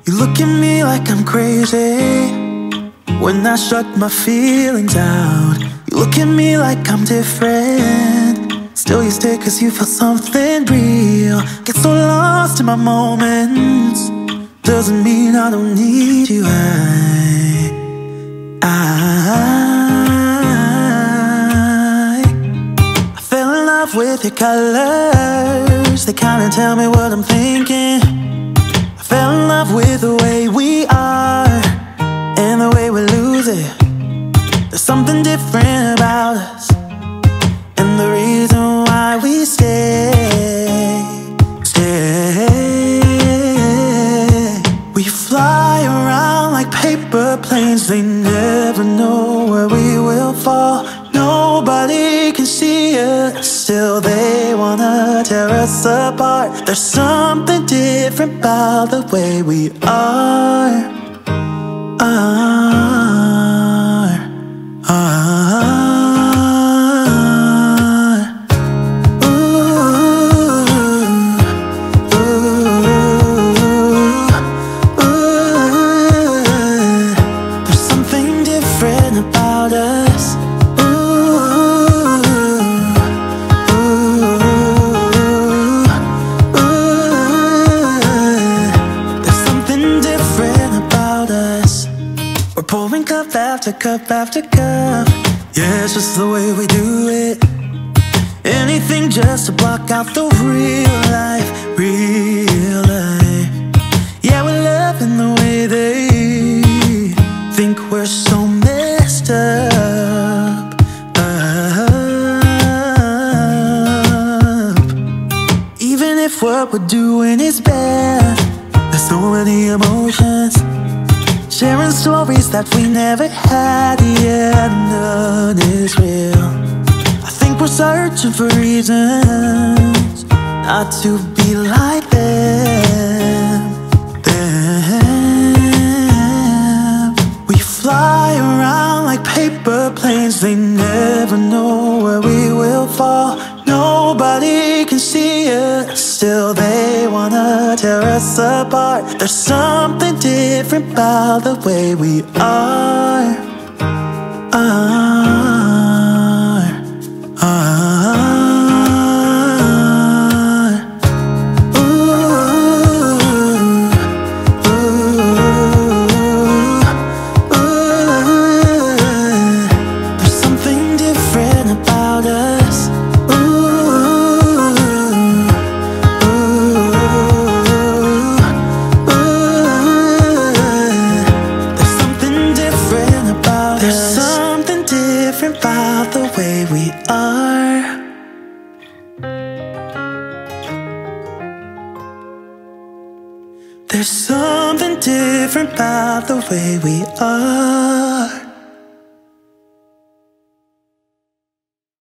You look at me like I'm crazy when I shut my feelings out. You look at me like I'm different, still you stay cause you feel something real. Get so lost in my moments, doesn't mean I don't need you. I fell in love with your colors, they kinda tell me what I'm thinking. I fell in love with the way we are and the way we lose it. There's something different about us, and the reason why we stay. We fly around like paper planes, they never know where we will fall. Nobody can see us, still they wanna tear us apart. There's something different about the way we are. There's something different about us. There's something different about us. We're pouring cup after cup after cup. Yeah, it's just the way we do it. Anything just to block out the real life, real life. Yeah, we're loving the way they think we're so messed up, Even if what we're doing is bad, there's so many emotions, sharing stories that we never had. Yeah, none is real. I think we're searching for reasons not to be like them. We fly around like paper planes, they never know where we will fall. Nobody can see us, still they wanna tear us apart. There's something different about the way we are. There's something different about us. There's something different about us. There's something different about the way we are. There's something different about the way we are.